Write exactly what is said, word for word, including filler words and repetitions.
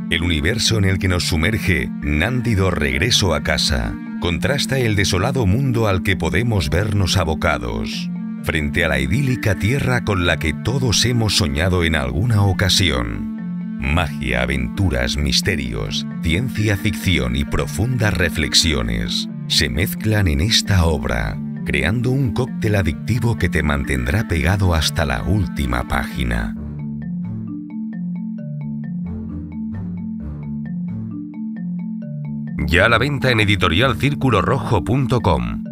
El universo en el que nos sumerge Nándido Regreso a Casa contrasta el desolado mundo al que podemos vernos abocados, frente a la idílica tierra con la que todos hemos soñado en alguna ocasión. Magia, aventuras, misterios, ciencia ficción y profundas reflexiones se mezclan en esta obra, creando un cóctel adictivo que te mantendrá pegado hasta la última página. Ya a la venta en editorial círculo rojo punto com.